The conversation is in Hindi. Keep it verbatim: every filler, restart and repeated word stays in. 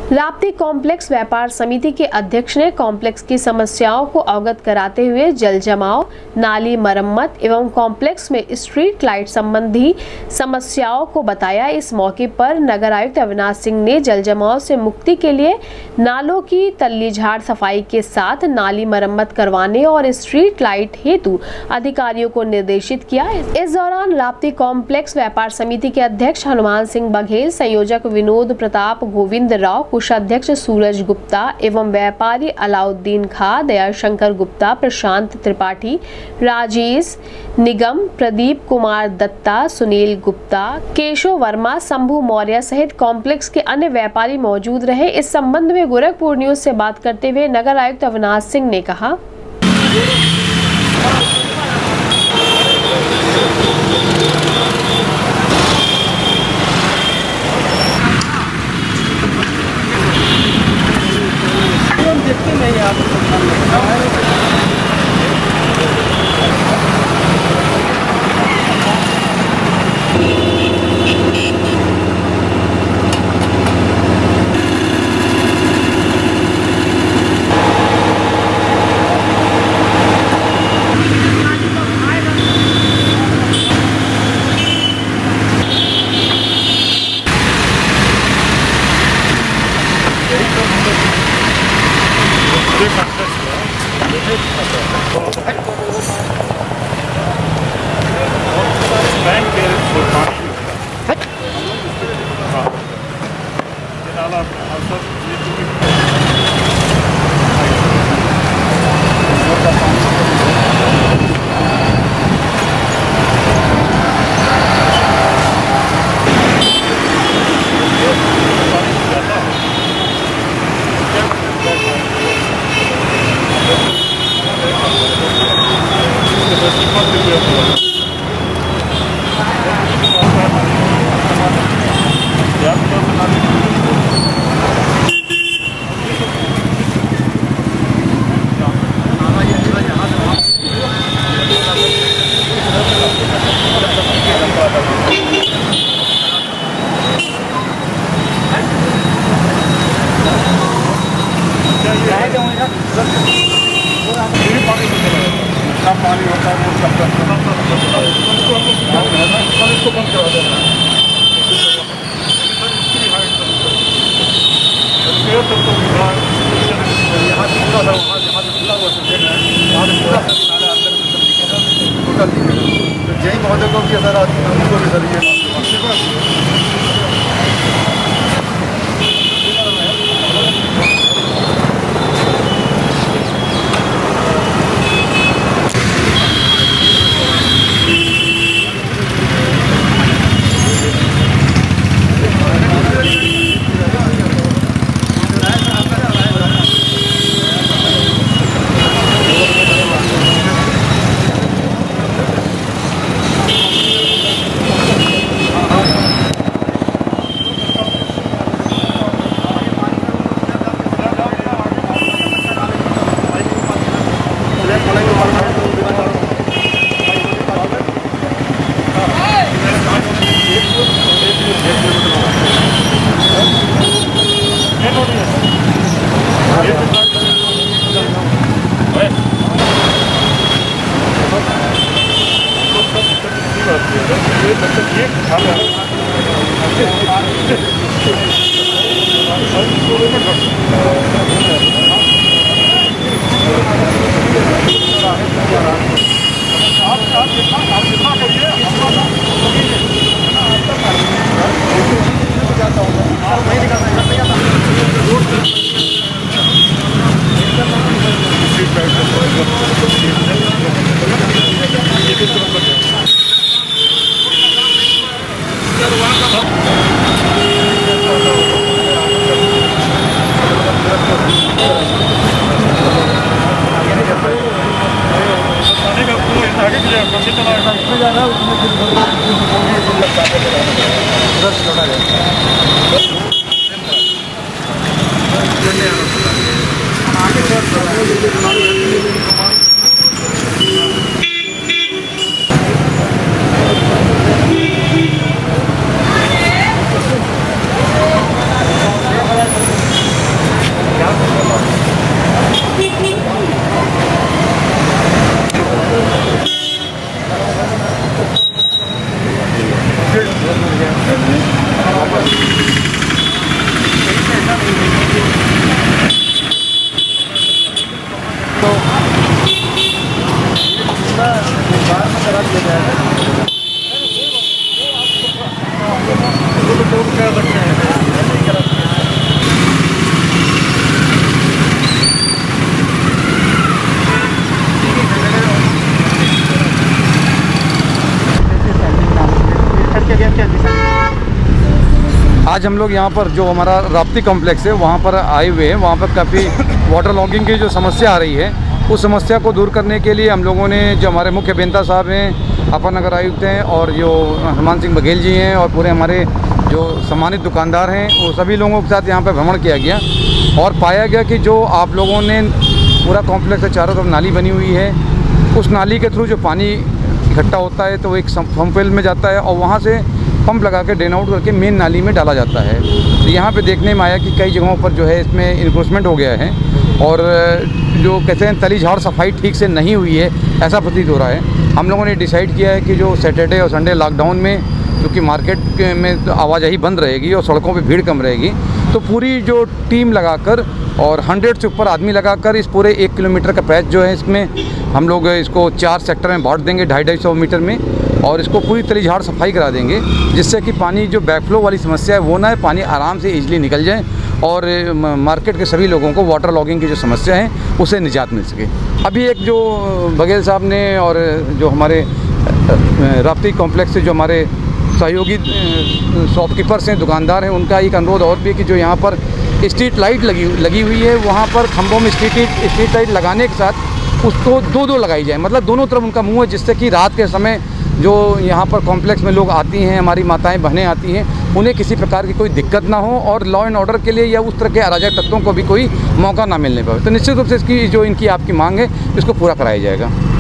राप्ती कॉम्प्लेक्स व्यापार समिति के अध्यक्ष ने कॉम्प्लेक्स की समस्याओं को अवगत कराते हुए जल जमाव, नाली मरम्मत एवं कॉम्प्लेक्स में स्ट्रीट लाइट संबंधी समस्याओं को बताया। इस मौके पर नगर आयुक्त अविनाश सिंह ने जल जमाव से मुक्ति के लिए नालों की तल्ली झाड़ सफाई के साथ नाली मरम्मत करवाने और स्ट्रीट लाइट हेतु अधिकारियों को निर्देशित किया। इस दौरान राप्ती कॉम्प्लेक्स व्यापार समिति के अध्यक्ष हनुमान सिंह बघेल, संयोजक विनोद प्रताप गोविंद राव, कोषाध्यक्ष सूरज गुप्ता एवं व्यापारी अलाउद्दीन खा, दयाशंकर गुप्ता, प्रशांत त्रिपाठी, राजेश निगम, प्रदीप कुमार दत्ता, सुनील गुप्ता, केशव वर्मा, शंभू मौर्य सहित कॉम्प्लेक्स के अन्य व्यापारी मौजूद रहे। इस संबंध में गोरखपुर न्यूज से बात करते हुए नगर आयुक्त अविनाश सिंह ने कहा, देखते नहीं आप पानी होता है उसको बंद करा देना। यहाँ से पूरा वहाँ यहाँ से खुला हुआ सब जगह है, वहाँ से पूरा नाला अंदर में सब दिखेगा, टोटल दिखेगा। तो यही महोदय को भी सर उनको भी सर ये आज हम लोग यहाँ पर जो हमारा राप्ती कॉम्प्लेक्स है वहाँ पर आए हुए हैं। वहाँ पर काफ़ी वाटर लॉगिंग की जो समस्या आ रही है, उस समस्या को दूर करने के लिए हम लोगों ने, जो हमारे मुख्य अभियंता साहब हैं, अपर नगर आयुक्त हैं और जो हनुमान सिंह बघेल जी हैं और पूरे हमारे जो सम्मानित दुकानदार हैं, वो सभी लोगों के साथ यहाँ पर भ्रमण किया गया और पाया गया कि जो आप लोगों ने पूरा कॉम्प्लेक्स के चारों तरफ नाली बनी हुई है, उस नाली के थ्रू जो पानी इकट्ठा होता है तो वो एक पंप वेल में जाता है और वहाँ से पंप लगा के ड्रेन आउट करके मेन नाली में डाला जाता है। तो यहाँ पे देखने में आया कि कई जगहों पर जो है इसमें इन्क्रोचमेंट हो गया है और जो कहते हैं तली झाड़ सफाई ठीक से नहीं हुई है, ऐसा प्रतीत हो रहा है। हम लोगों ने डिसाइड किया है कि जो सैटरडे और संडे लॉकडाउन में, क्योंकि मार्केट में तो आवाजाही बंद रहेगी और सड़कों पे भीड़ कम रहेगी, तो पूरी जो टीम लगाकर और हंड्रेड से ऊपर आदमी लगाकर इस पूरे एक किलोमीटर का पैच जो है, इसमें हम लोग इसको चार सेक्टर में बांट देंगे, ढाई ढाई सौ मीटर में, और इसको पूरी तली झाड़ सफाई करा देंगे, जिससे कि पानी जो बैकफ्लो वाली समस्या है वो ना है, पानी आराम से ईजिली निकल जाए और मार्केट के सभी लोगों को वाटर लॉगिंग की जो समस्या है उसे निजात मिल सके। अभी एक जो बघेल साहब ने और जो हमारे राप्ती कॉम्प्लेक्स से जो हमारे सहयोगी शॉपकीपर्स हैं, दुकानदार हैं, उनका एक अनुरोध और भी है कि जो यहाँ पर स्ट्रीट लाइट लगी लगी हुई है, वहाँ पर खंभों में स्ट्रीट स्ट्रीट लाइट लगाने के साथ उसको दो दो लगाई जाए, मतलब दोनों तरफ उनका मुँह है, जिससे कि रात के समय जो यहाँ पर कॉम्प्लेक्स में लोग आती हैं, हमारी माताएं बहनें आती हैं, उन्हें किसी प्रकार की कोई दिक्कत ना हो और लॉ एंड ऑर्डर के लिए या उस तरह के अराजक तत्वों को भी कोई मौका ना मिलने पाए। तो निश्चित रूप से इसकी जो इनकी आपकी मांग है, इसको पूरा कराया जाएगा।